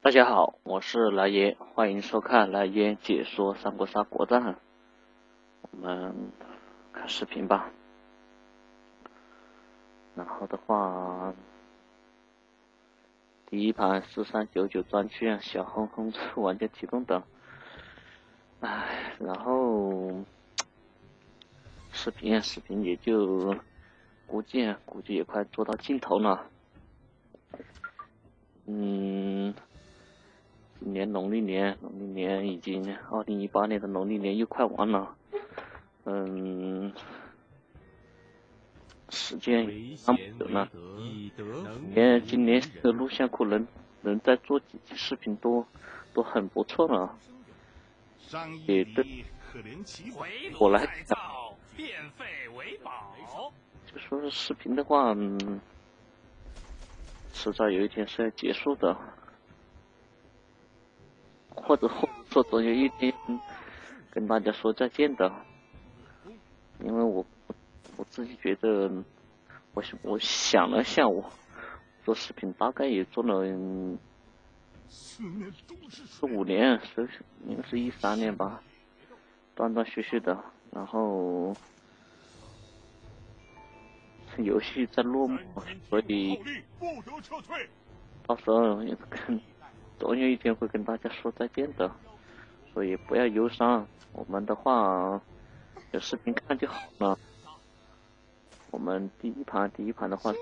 大家好，我是来爷，欢迎收看来爷解说三国杀国战。我们看视频吧。然后的话，第一盘4399专区，小哼哼玩家提供的。然后视频也就估计也快做到尽头了。今年农历年已经2018年的农历年又快完了。时间那么久了，今年的录像库能再做几期视频都很不错了。也对我来讲，就说是视频的话，迟早有一天是要结束的，或者说总有一天跟大家说再见的。因为我自己觉得，我想了下，我做视频大概也做了4、5年，应该是13年吧，断断续续的。然后游戏在落幕，所以到时候总有一天会跟大家说再见的，所以不要忧伤。我们的话有视频看就好了。我们第一盘的话，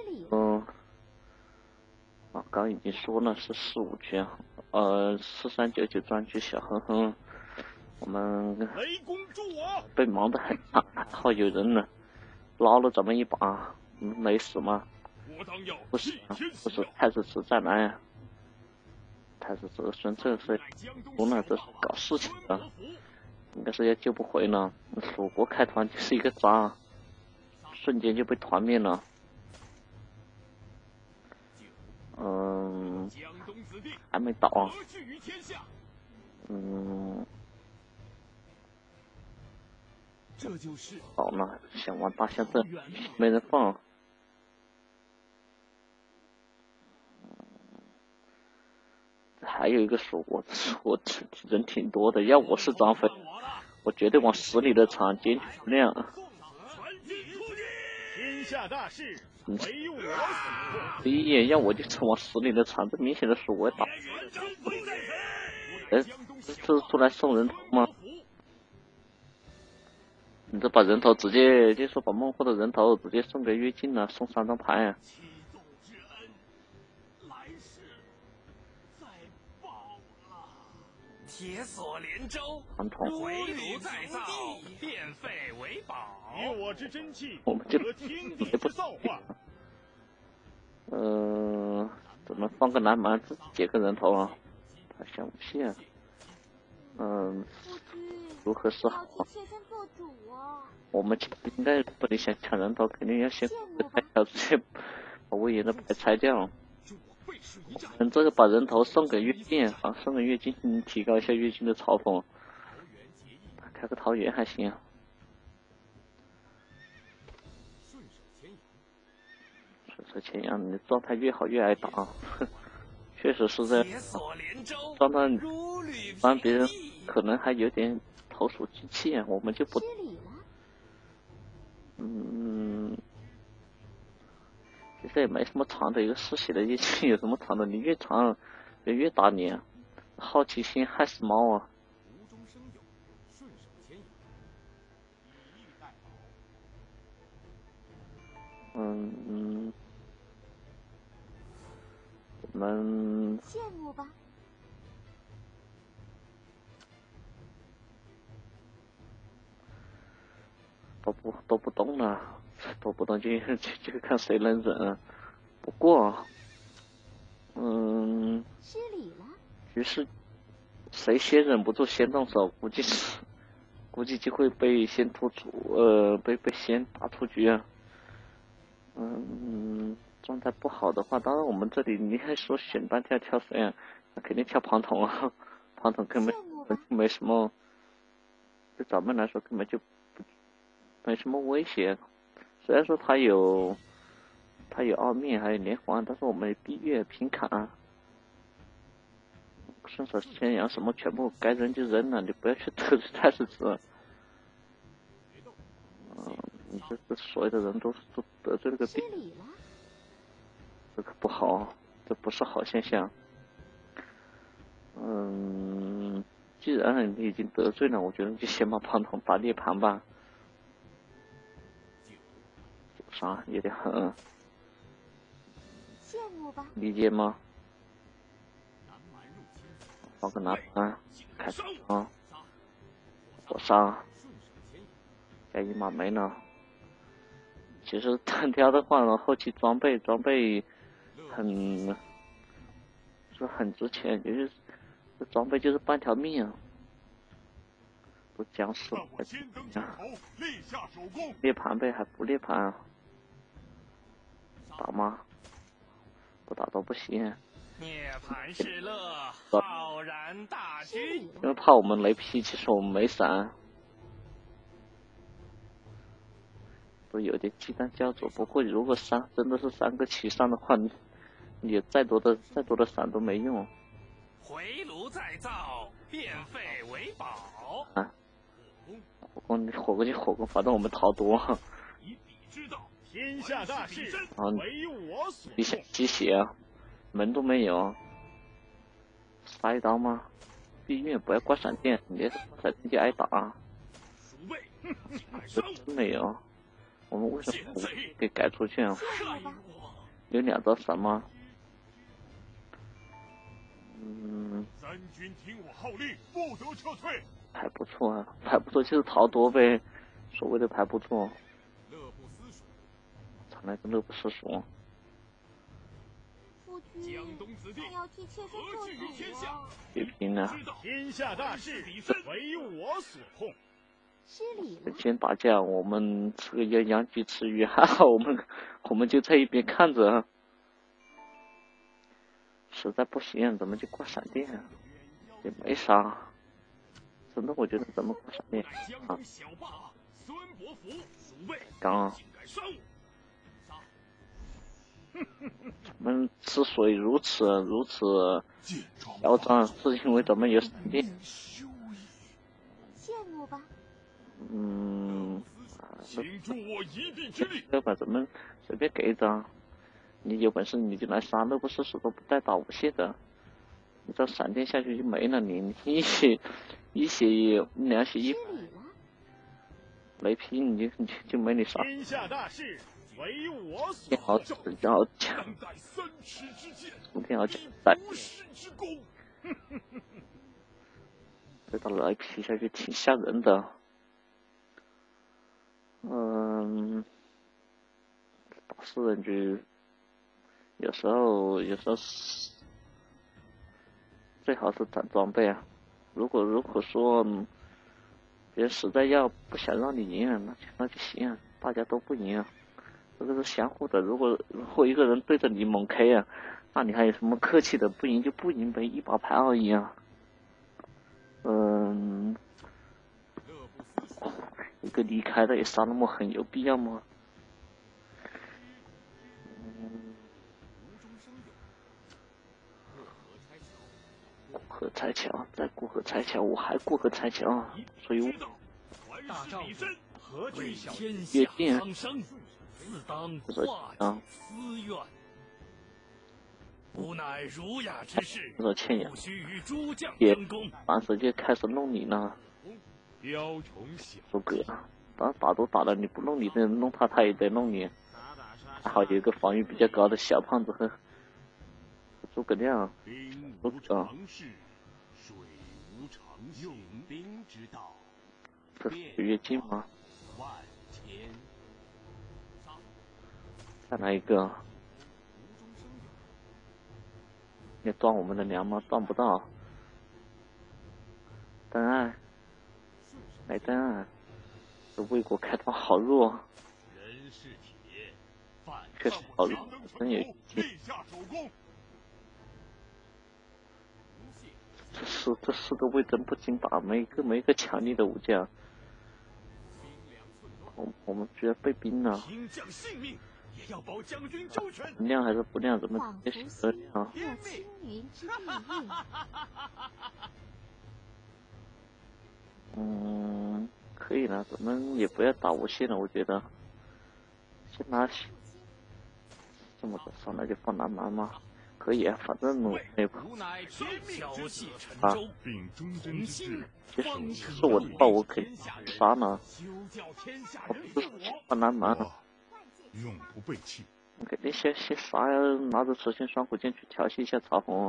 刚已经说了是4、5圈，4399专区小哼哼，我们被忙得很惨，还好有人呢捞了咱们一把，没死吗？不是太子池再来，太子池孙策是除了这是搞事情的，应该是要救不回了。蜀国开团就是一个渣，瞬间就被团灭了。还没倒啊。倒了，想玩大象阵，没人放。还有一个蜀国人挺多的，要我是张飞，我绝对往死里的场坚决不亮。 天下大事，唯我第一眼要我就是往死里的场，这明显的蜀国打。这是出来送人头吗？你这把人头直接就说把孟获的人头直接送给乐进了，送3张牌啊！ 铁索连舟， 传统回炉再造，变废为宝。 以我之真气， 我们就和天地之造化。 怎么放个南蛮自己解个人头啊？太像武器啊！如何是好？我们应该不能想抢人头，肯定要先拆掉这些把魏延的牌拆掉。这个把人头送给乐进，送给乐进，提高一下乐进的嘲讽。开个桃园还行。顺手牵羊，你的状态越好越爱打。确实是这样。状态帮别人可能还有点投鼠忌器，我们就不。其实也没什么长的一个嗜血的业绩，有什么长的？你越长，人越打你，好奇心害死猫啊！我们羡慕吧。 都不动了，都不动就看谁能忍。不过， 失礼了。 于是谁先忍不住先动手，估计就会被先突出，被先打出局啊。状态不好的话，当然我们这里你还说选单挑谁啊？那肯定挑庞统啊，庞统根本没什么，对咱们来说根本就没什么威胁。虽然说他有二命还有连环，但是我们闭月平砍。 顺手牵羊，什么全部该扔就扔了，你不要去得罪太师子。你这所有的人都得罪了个病，这个不好，这不是好现象。既然你已经得罪了，我觉得你就先把庞统打涅槃吧。啥有点狠，理解吗？放个拿盘，开始啊，火杀，加一马没了。其实单挑的话呢，后期装备很值钱，就是这装备就是半条命啊。都僵尸了，涅槃呗，还不涅槃啊？打吗？不打都不行。 涅槃是乐，浩然大军。 因为怕我们雷劈，其实我们没闪，都有点鸡蛋焦灼。不过如果真的是3个齐上的话，你再多的闪都没用。 回炉再造，变废为宝。 啊！火攻就火攻，反正我们逃多。 天下大事，唯我所控。鸡血，门都没有，杀一刀吗？避孕不要挂闪电，你这闪电就挨打。真没有，我们为什么给改出去啊？有2招闪吗？ 三军听我号令，不得撤退。 牌不错啊，牌不错就是逃多呗，所谓的牌不错。常来个乐不思蜀。 江东子弟何惧于天下？ 别拼了！ 天下大事，唯我所控。 先打架，我们吃个羊居吃鱼，还好我们就在一边看着。实在不行，咱们就挂闪电，也没啥。真的，我觉得咱们挂闪电啊。刚。咱们之所以如此嚣张，是因为咱们有闪电。要不咱们随便给一张，你有本事你就来杀，乐不思蜀都不带打无懈的。你这闪电下去就没了，你1血2血1，雷劈你就没你杀。 天下大事，唯我所天豪强，天豪强在。这道雷劈下去挺吓人的。打4人局，有时候最好是攒装备啊。如果说别人实在不想让你赢，那就行啊，大家都不赢啊，这个是相互的。如果一个人对着你猛 K 啊，那你还有什么客气的？不赢就不赢呗，一把牌而已啊。一个离开的也杀那么狠，有必要吗？过河拆桥，再过河拆桥，我还过河拆桥，所以我约定吾乃儒雅之士，不须与诸将争功。 当时就开始弄你了。诸葛，打都打了，你不弄你的人弄他也得弄你。还好有一个防御比较高的小胖子和诸葛亮。这是越境吗？再来一个。你断我们的粮吗？断不到。登岸，没登岸。这魏国开团好弱，确实好弱，真有劲。这4个魏真不经打，没一个强力的武将。我们居然被冰了。 也要保将军周全。 亮还是不亮？怎么也写的亮？可以了，咱们也不要打无限了，我觉得。先拿这么多上来就放南蛮嘛，可以啊，反正那不啊。其实我的话，我可以杀了，我不是放南蛮。 永不背弃。 我肯定先杀呀，拿着磁性双股剑去调戏一下曹洪。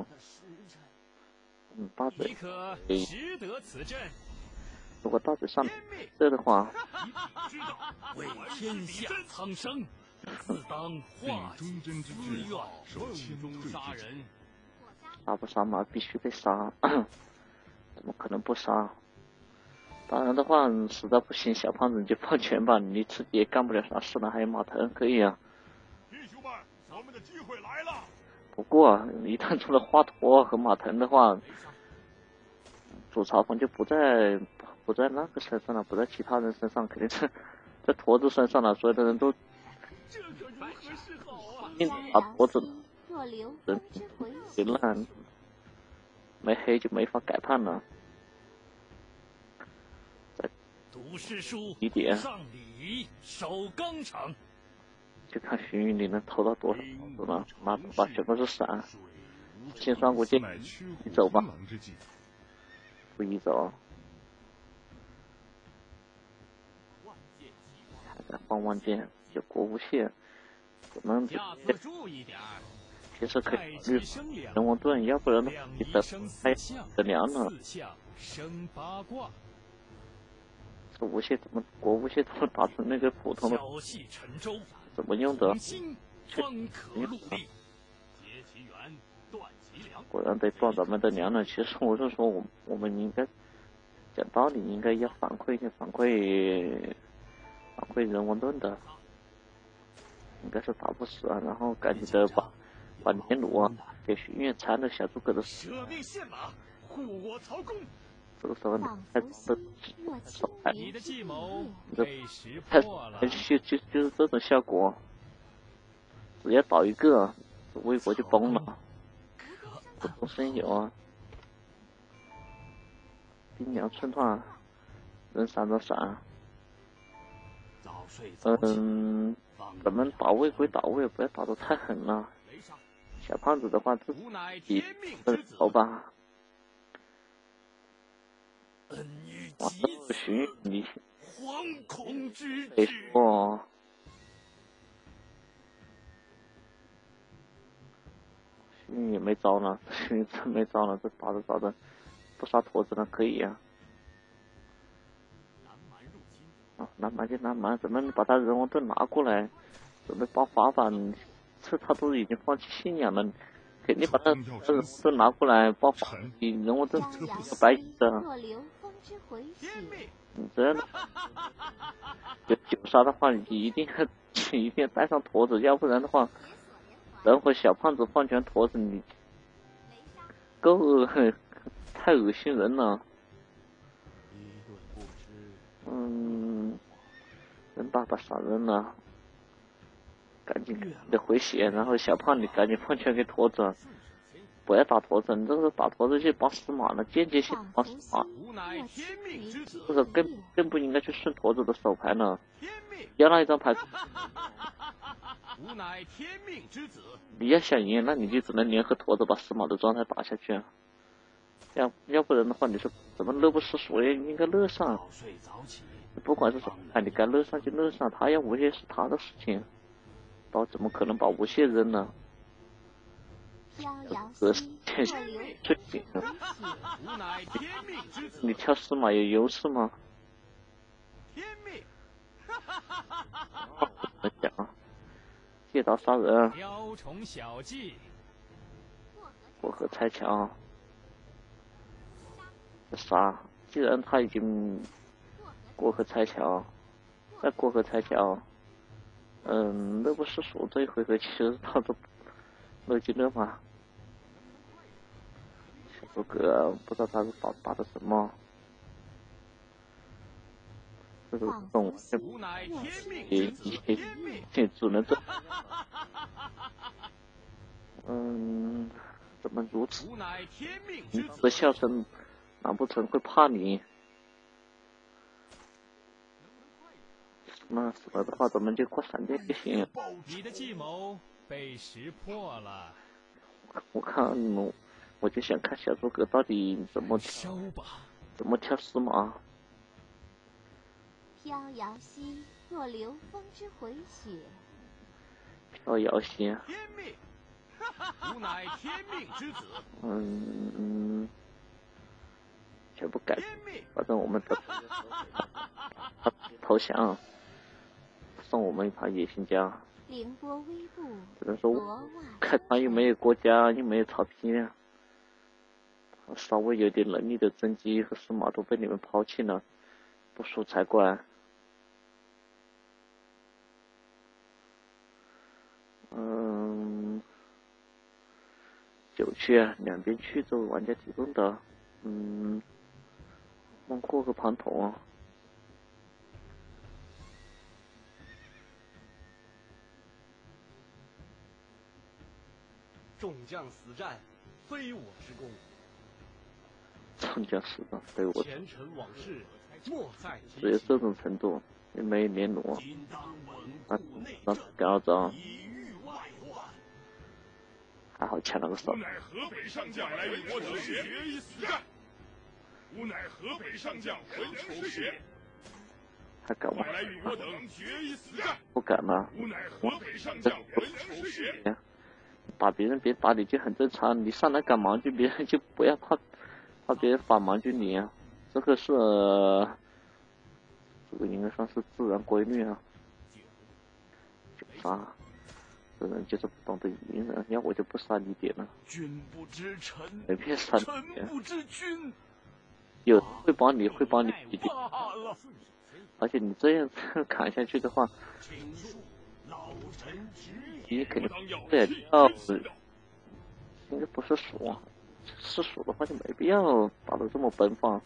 大嘴。如果大嘴上这的话， 为天下苍生，自当化己之愿，瓮中杀人。 杀不杀嘛？必须得杀，怎么可能不杀？当然的话，实在不行，小胖子你就放权吧，你自己也干不了啥事了，还有马腾可以啊。 弟兄们，我们的机会来了。 不过一旦出了华佗和马腾的话，主曹洪就不在那个身上了，不在其他人身上，肯定是在驼子身上了。所有的人都硬打驼子，人别烂，没黑就没法改判了。 读诗书， 一点上礼，守纲常。 就看徐云你能投到多少子了，拿走吧，全部是闪。先双股剑，你走吧，不宜走。还在放万剑，有国无限，我们其实可以考虑人王盾，要不然的话你等太的凉了。这无限怎么国无限怎么打成那个普通的？怎么用的？果然得断咱们的粮了。其实我是说，我们应该讲道理，应该要反馈人王盾的，应该是打不死啊。然后赶紧的把年鲁啊给许愿缠着小诸葛的手。这个时候太手牌， 你的计谋被识太破了。 就是这种效果，只要倒一个，魏国就崩了。这都真有啊！兵粮寸断，人闪着闪。咱们打魏归打魏，不要打得太狠了。小胖子的话自己走吧。哇，这徐你得说，徐也没招了，徐真没招了，这打着不杀驼子了，可以呀。南蛮就南蛮，咱们把他人王盾拿过来，准备爆发吧。这他都已经放弃信仰了，肯定把他人王盾拿过来爆发。你人王盾白的。你这样有9杀的话，你一定要带上驼子，要不然的话，等会小胖子放权驼子，你太恶心人了。人大把杀人了，赶紧得回血，然后小胖你赶紧放权给驼子。不要打驼子，你这是打驼子去帮司马了，间接性帮司马，这个更不应该去顺驼子的手牌呢。要那一张牌，你要想赢，那你就只能联合驼子把司马的状态打下去。要不然的话，你说怎么乐不思蜀也应该乐上。不管是什么牌，你该乐上就乐上，他要无限是他的事情，刀怎么可能把无限扔呢？这最紧的，你跳司马有优势吗？怎么讲？借刀杀人，过河拆桥，杀。既然他已经过河拆桥，再过河拆桥，乐不思蜀这一回合其实他都乐极乐嘛。小诸葛不知道他是打的什么， 这个动物也只能这，怎么如此？你的笑声，难不成会怕你？那死了的话，咱们就过闪电就行。 你的计谋被识破了。 我看我就想看小诸葛到底怎么跳司马。 飘摇兮若流风之回雪。 飘摇兮。 天命，吾乃天命之子。 全部改，反正我们投降，送我们一盘野心家。 凌波微步， 只能说开团又没有国家，又没有草坪，稍微有点能力的甄姬和司马都被你们抛弃了，不输才怪。9区两边区作为玩家提供的，孟获和庞统。 众将死战，非我之功。 众将死战，非我。 前尘往事，莫再提。 只有这种程度，也没连弩。那第二张。还好抢了个手。 吾乃河北上将，来与我等决一死战。吾乃河北上将文丑学。 还敢吗？ 来与我等决一死战。 不敢了。 吾乃河北上将文丑学。 打别人别打你就很正常，你上来赶忙军，别人就不要怕别人反忙军你啊，这个应该算是自然规律啊。杀，这人就是不懂得隐忍，要我就不杀你点了。 君不知臣， 没必杀臣不知君。 有会帮你解决，而且你这样砍下去的话，你肯定对应该不是鼠，是鼠的话就没必要打得这么奔放，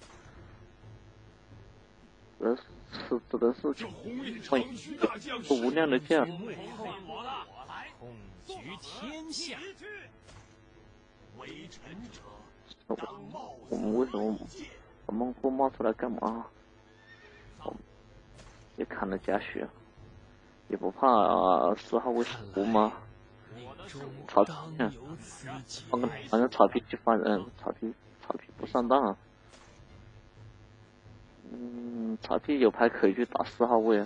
只能是无量的将。 统举天下， 我们为什么把孟获冒出来干嘛？也砍了贾诩，也不怕4号位胡吗？曹丕，反正曹丕去放人，曹丕不上当。曹丕有牌可以去打4号位。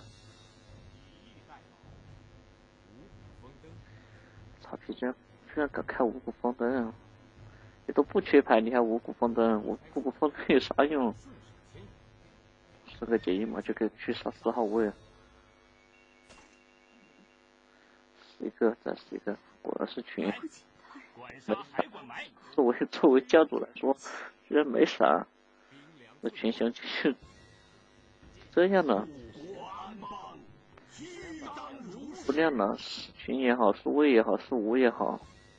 曹丕居然敢开5谷丰登，你都不缺牌，你还5谷丰登，5谷丰登有啥用？是个结一嘛，就可以去杀4号位。一个再是一个，果然是群。没啥，作为教主来说，居然没啥。那群雄就是这样的，不亮了，是群也好，是魏也好，是吴也好，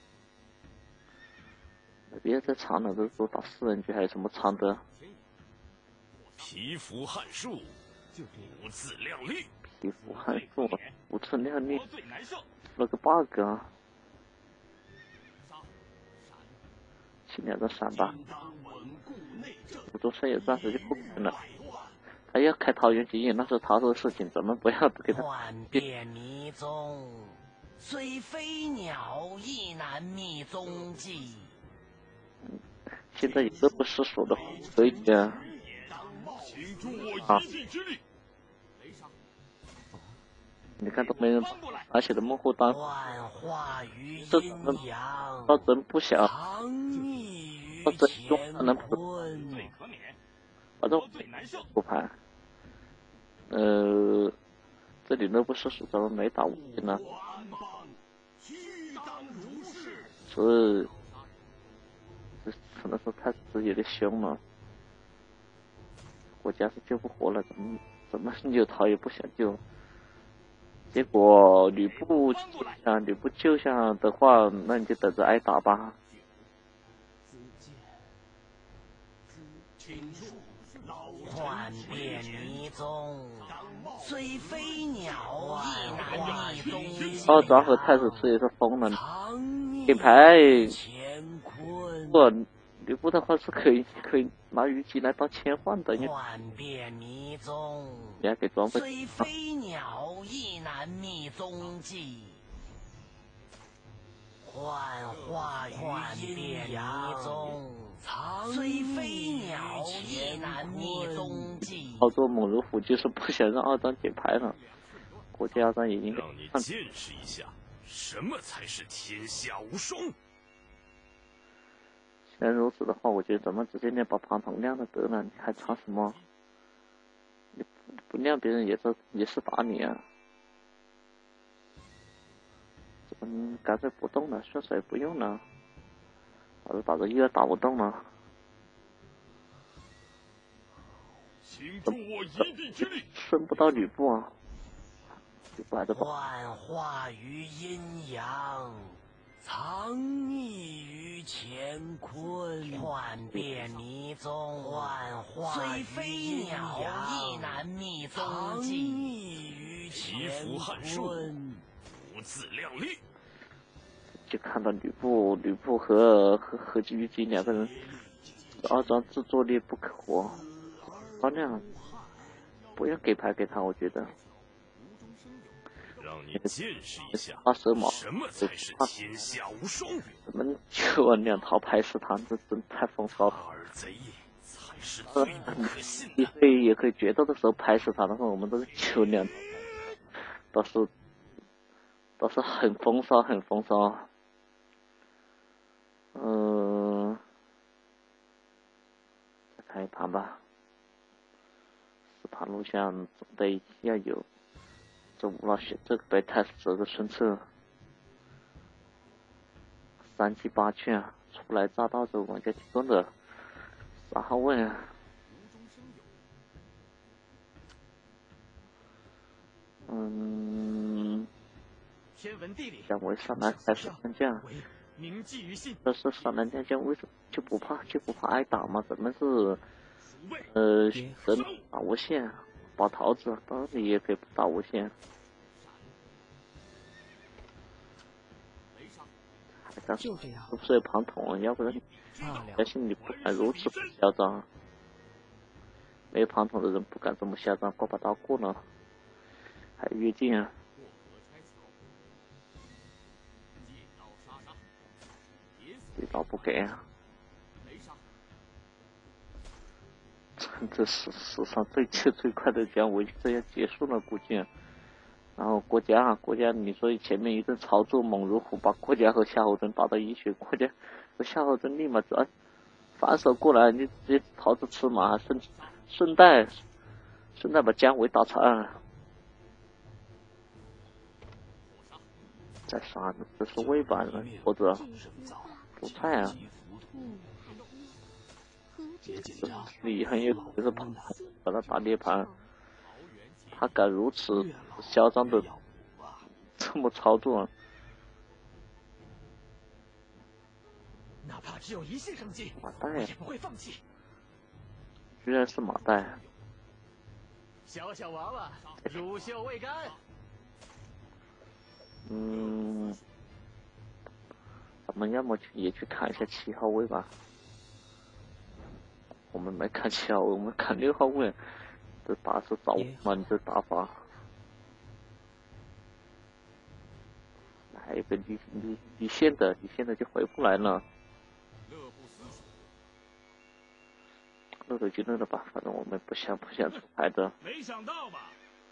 别再藏了，都打4人局，还有什么藏的？ 蚍蜉撼树，不自量力。 蚍蜉撼树，不自量力，出了个 bug 啊！去2个闪吧，武州山也暂时就不可能了。他要开桃园结印，那是他的事情，咱们不要给他。 幻变迷踪，虽飞鸟亦难觅踪迹。 现在也都不失手的，可以啊。啊！你看都没人，而且的幕后单，这倒真不小，倒真用他能反正不盘。这里乐不失手，咱们没打5进呢。这可能说太子有点凶了，国家是救不活了，怎么扭头也不想救。结果吕布救下的话，那你就等着挨打吧。 幻变迷踪，虽飞鸟亦难觅踪迹。 二庄和太史慈也是疯了，给牌不，吕布的话是可以拿虞姬来当切换的， 幻变迷踪， 你还给装备。 虽飞鸟亦难觅踪迹。幻化于阴阳，虽飞鸟亦难觅踪迹。 操作猛如虎就是不想让二张解牌了，国际二张已经让你见识一下什么才是天下无双。 既然如此的话，我觉得咱们直接练把庞统亮了得了，你还差什么？你不亮别人也是打你啊！干脆不动了，顺手也不用了，打着又要打不动了。 请助我一臂之力， 顺不到吕布啊！吕布还在跑。 幻化于阴阳，藏匿于乾坤。幻变迷踪，虽飞鸟亦难觅踪迹。 蚩伏撼树，不自量力。 就看到吕布和虞姬两个人，二张自作孽不可活。张亮不要给牌给他，我觉得。 让你见识一下什么才是天下无双。 怎么就2套拍死他，这真太风骚了。 二贼才是最不可信的。 也可以决斗的时候拍死他，然后我们都是就2套，倒是很风骚，很风骚。再看一盘吧。4盘录像总得要有。这吴老师这个被太死这个孙策3骑8劝初来乍到这玩家提供的3号位啊。姜维上来才是将将，这是上来将将为什么就不怕挨打吗？怎么是人打无限？保桃子，当然你也可以打无限。就这样，是不是有庞统？要不然相信你不敢如此嚣张。没有庞统的人不敢这么嚣张，过把刀过了，还有越境啊！一刀不给啊！这是史上最快的姜维这样结束了估计。然后郭嘉，你说前面一顿操作猛如虎，把郭嘉和夏侯惇打到一血，郭嘉和夏侯惇立马反手过来，你直接桃子吃嘛，顺带把姜维打残。再杀，这是魏版的或者主菜啊。你很有可能是把他打涅槃，他敢如此嚣张的这么操作， 哪怕只有一线生机， 马岱也不会放弃。 居然是马岱， 小小娃娃，乳臭未干。 咱们要么也去看一下7号位吧。我们没看7号位，我们看6号位。这打是早嘛？你这打法，还有个离线的就回不来了。乐就乐了吧，反正我们不想出牌的。 没想到吧？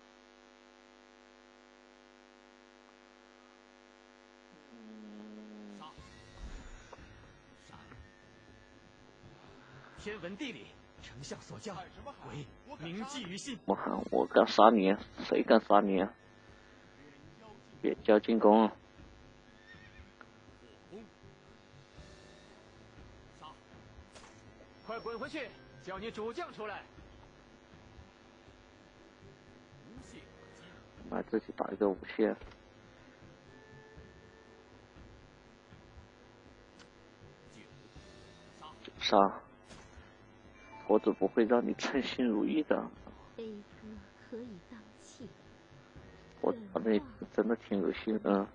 天文地理，丞相所教，唯铭记于心。 我敢杀你，谁敢杀你啊？远交近攻。 快滚回去，叫你主将出来。 来自己打一个无限。杀。 婆子不会让你称心如意的。 悲歌可以当泣， 我操，那真的挺恶心的。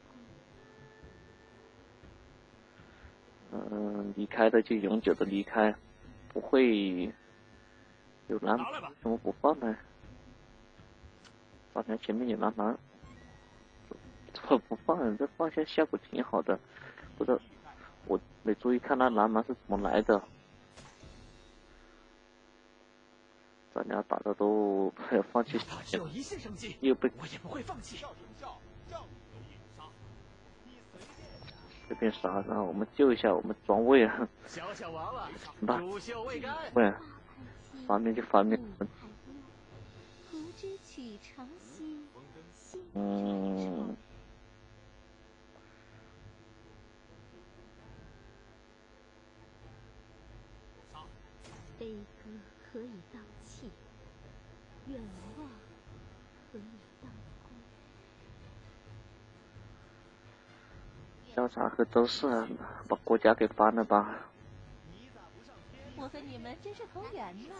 离开的就永久的离开，不会有蓝莓，怎么不放呢？发现前面有蓝莓，怎么不放？这放下效果挺好的，不知道我没注意看那蓝莓是怎么来的。咱俩打的都快要放弃，又被我也不会放弃。 这边杀，让我们救一下我们装位啊！ 小小娃娃， 吧， 乳臭未干。 对，翻面就翻面。 何知曲长兮，悲歌可以当泣，远望可以当归。 交叉和周四把国家给翻了吧？ 我和你们真是投缘呢。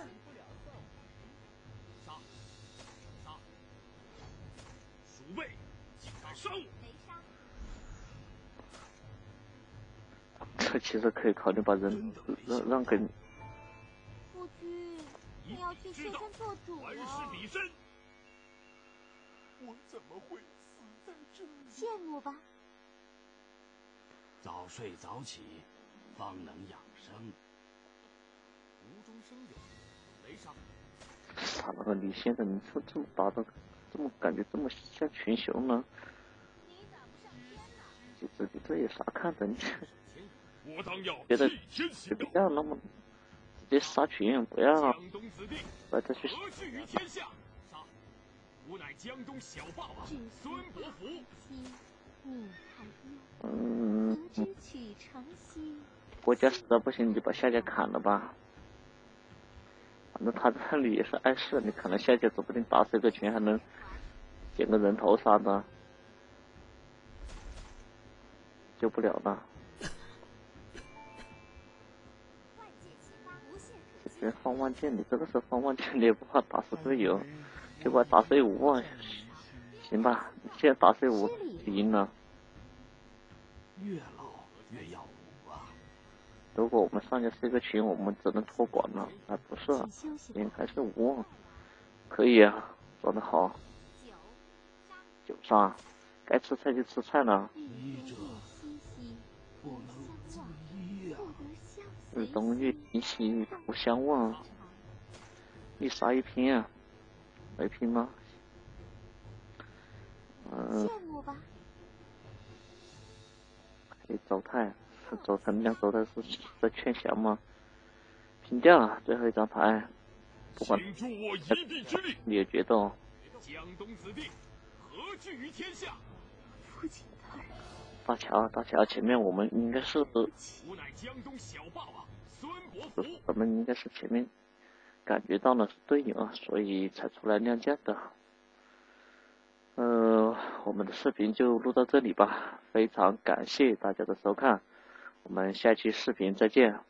鼠辈，竟敢杀我！ 这其实可以考虑把人让给。 夫君，你要去现身做主还是了。 比身。 我怎么会死在这里？ 羡慕吧。 早睡早起，方能养生。无中生有，雷杀。 傻了个李先生，你这么打的，这么感觉这么像群雄呢？你这有啥看的？你我当要觉得不替天行道， 要那么直接杀群，不要江东子弟， 把他去。 何惧于天下？杀！吾乃江东小霸王孙伯符。 何知曲长兮。 国家实在不行，你就把下家砍了吧。反正他这里也是碍事，你砍了下家，说不定打死一个群还能捡个人头啥的，救不了了。这边放万箭，你这个时候放万箭，你也不怕打死队友，结果打碎5啊，行吧，你现在打碎5就赢了。 越老越要武啊！ 如果我们上家是一个群，我们只能托管了，不是，应该是5，可以啊，做得好。9杀，该吃菜就吃菜了。日东月一西不相忘，一杀一拼啊，没拼吗？ 羡慕吧。 可以周泰，周泰那周泰是在劝降吗？拼掉了，最后一张牌，不管请助我一臂之力， 也决斗。 江东子弟，何惧于天下？ 父亲大人。 大乔，前面我们应该是， 吾乃江东小霸王孙伯符。 我们应该是前面感觉到了是队友，所以才出来亮剑的。我们的视频就录到这里吧，非常感谢大家的收看，我们下期视频再见。